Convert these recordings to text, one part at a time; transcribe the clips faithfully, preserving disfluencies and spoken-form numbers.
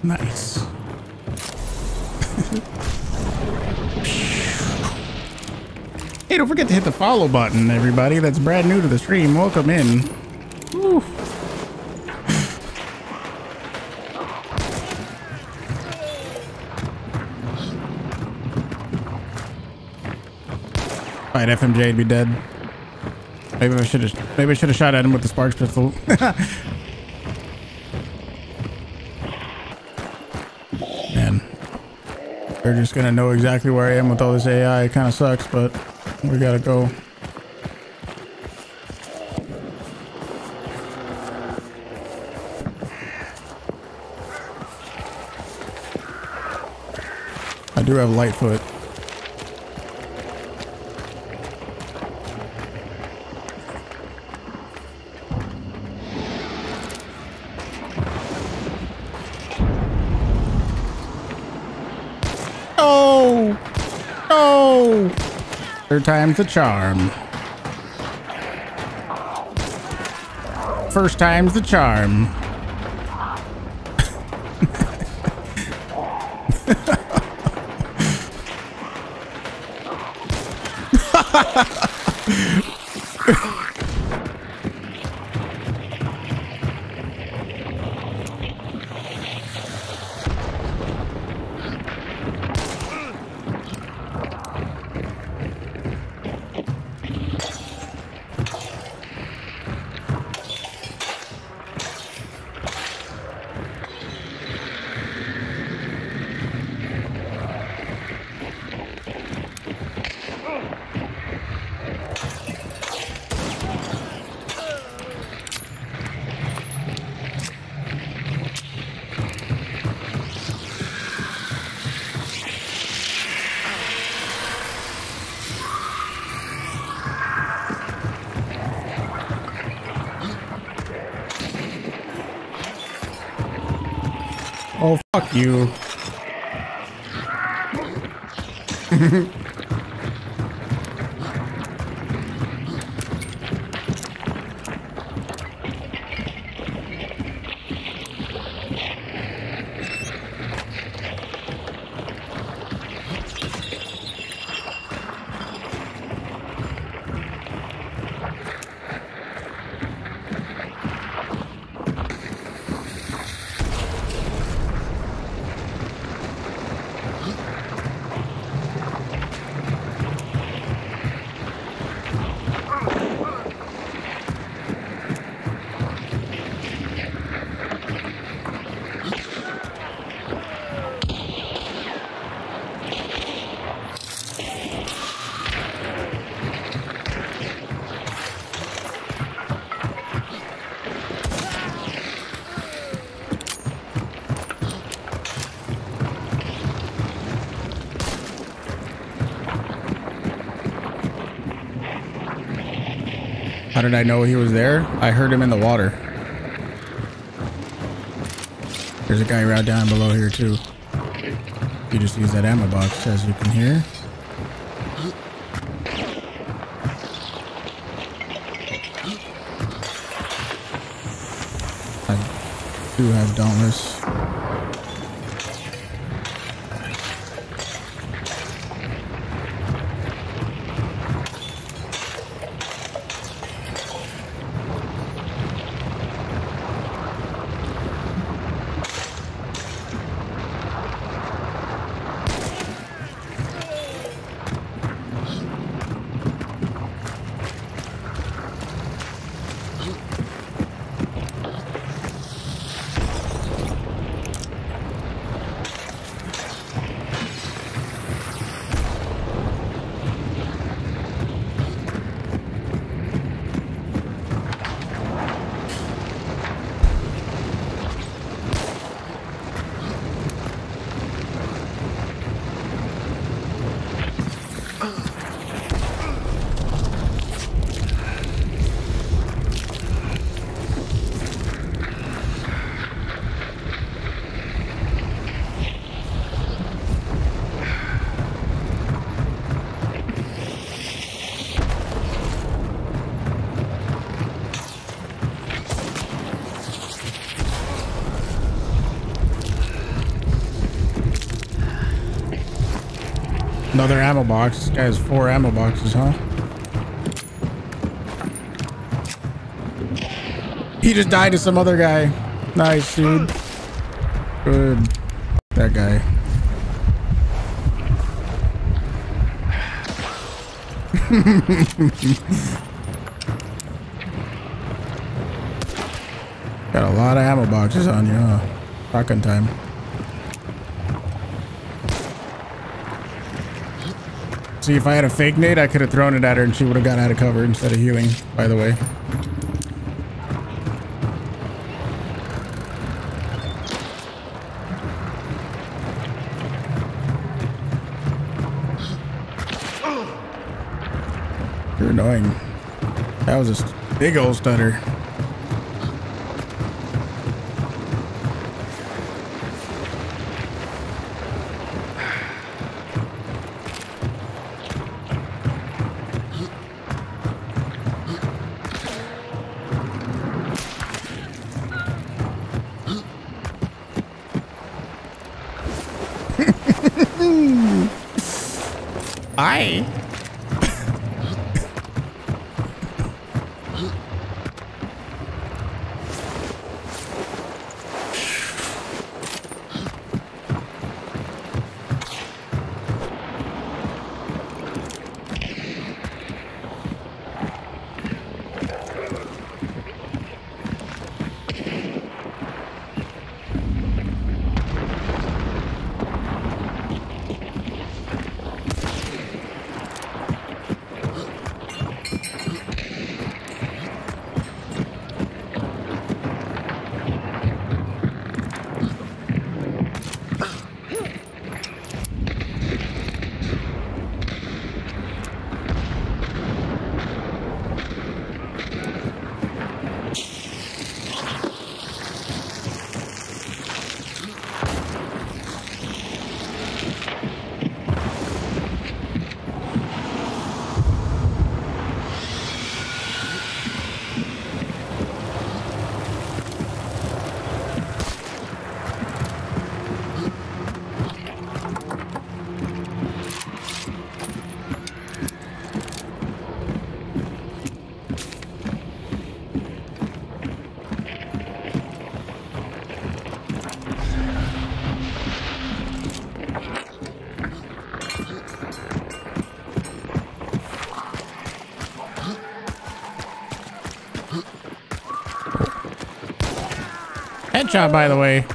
Nice. Hey, don't forget to hit the follow button, everybody. That's brand new to the stream. Welcome in. Woo. Alright, F M J would be dead. Maybe I should have. Maybe I should have shot at him with the Sparks pistol. Man, they're just gonna know exactly where I am with all this A I. It kind of sucks, but we gotta go. I do have Lightfoot. Oh! Oh! Third time's the charm. First time's the charm. Oh, fuck you. How did I know he was there? I heard him in the water. There's a guy right down below here too. You just use that ammo box, as you can hear. I do have Dauntless. Another ammo box. This guy has four ammo boxes, huh? He just died to some other guy. Nice, dude. Good. That guy. Got a lot of ammo boxes on you, huh? Shotgun time. See, if I had a fake nade, I could have thrown it at her and she would have got out of cover instead of healing, by the way. You're annoying. That was a big old stutter. Hi. Headshot, by the way.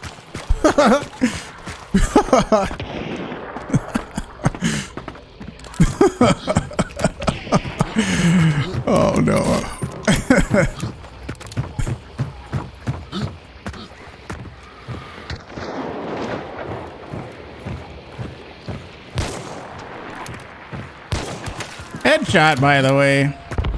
Oh no. Headshot, by the way.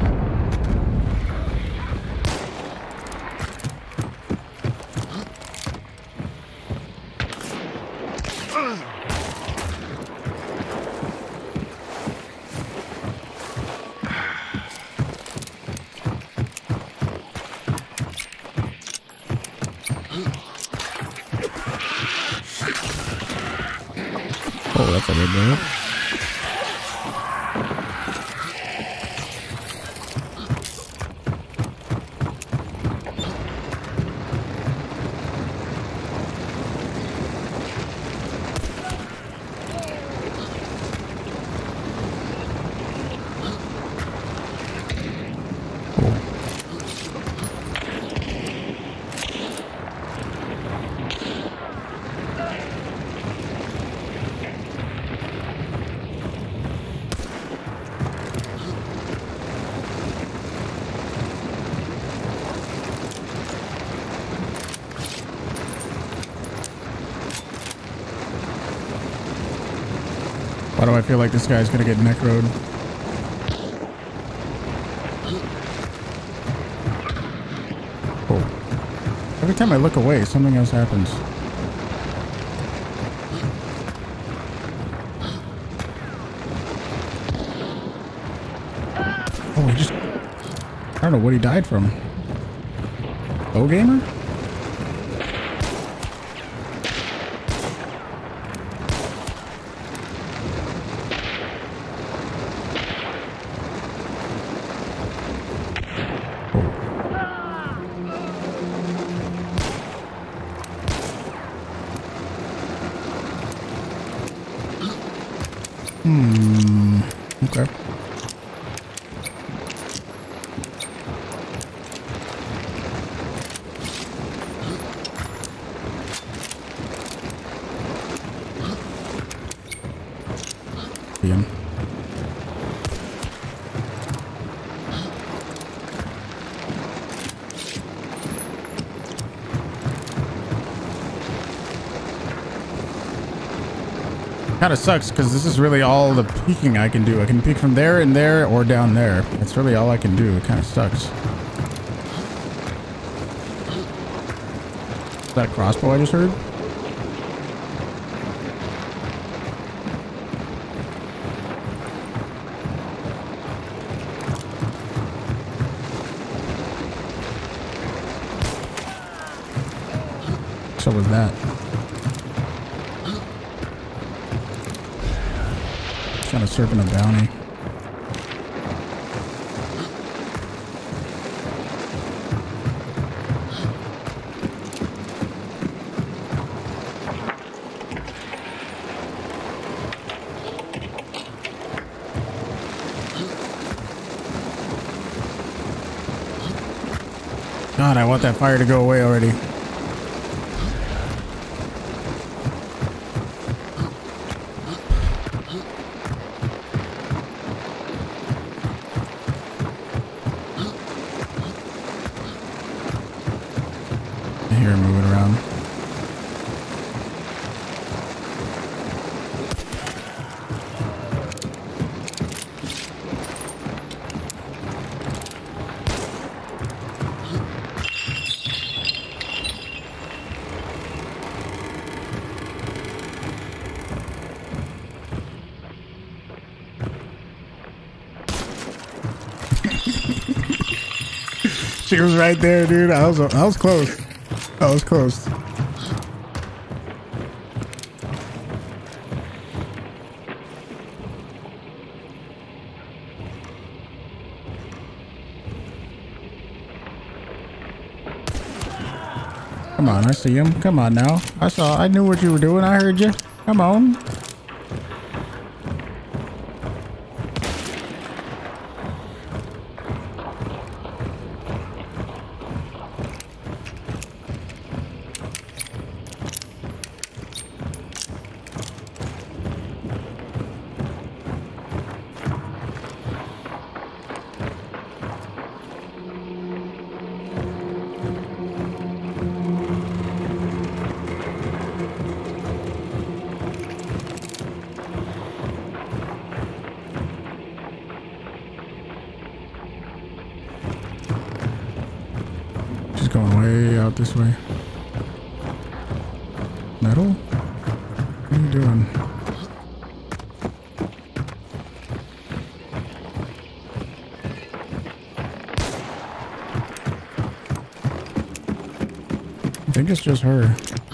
Oh, that's a red bird. Why do I feel like this guy's gonna get necroed? Oh. Every time I look away, something else happens. Oh, he just... I don't know what he died from. Bow gamer? Hmm. Okay. Ian. Kind of sucks because this is really all the peeking I can do. I can peek from there and there or down there. That's really all I can do. It kind of sucks. Is that a crossbow I just heard? So was that. Kind of serving a bounty. God, I want that fire to go away already. She was right there, dude. I was I was close. I was close. Come on, I see him. Come on now. I saw. I knew what you were doing. I heard you. Come on. Going way out this way. Metal? What are you doing? I think it's just her.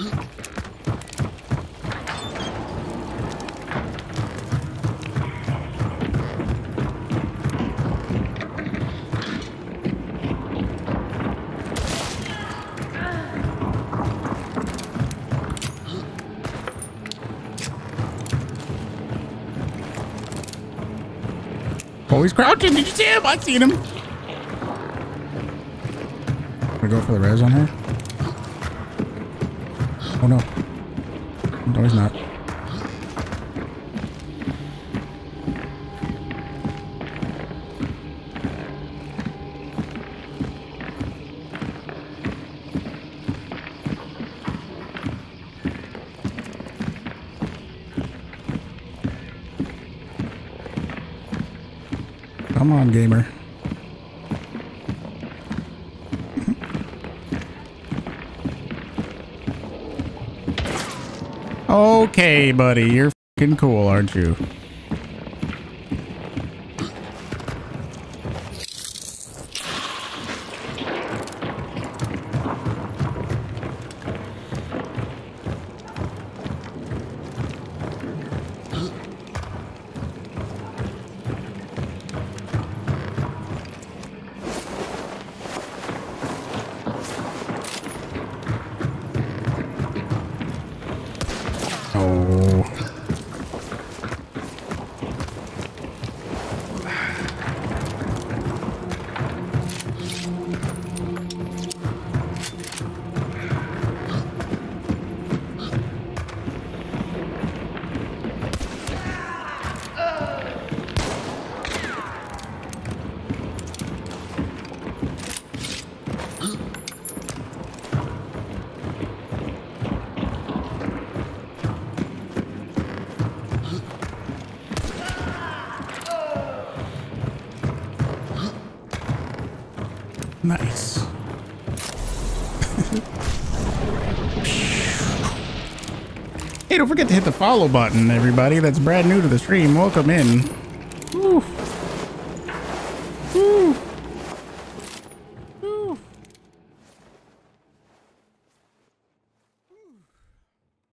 Oh, he's crouching. Did you see him? I seen him. Gonna go for the res on her. Oh no. No, he's not. Come on, gamer. Okay, buddy. You're fucking cool, aren't you? Nice. Hey, don't forget to hit the follow button, everybody. That's brand new to the stream. Welcome in. Woo. Woo.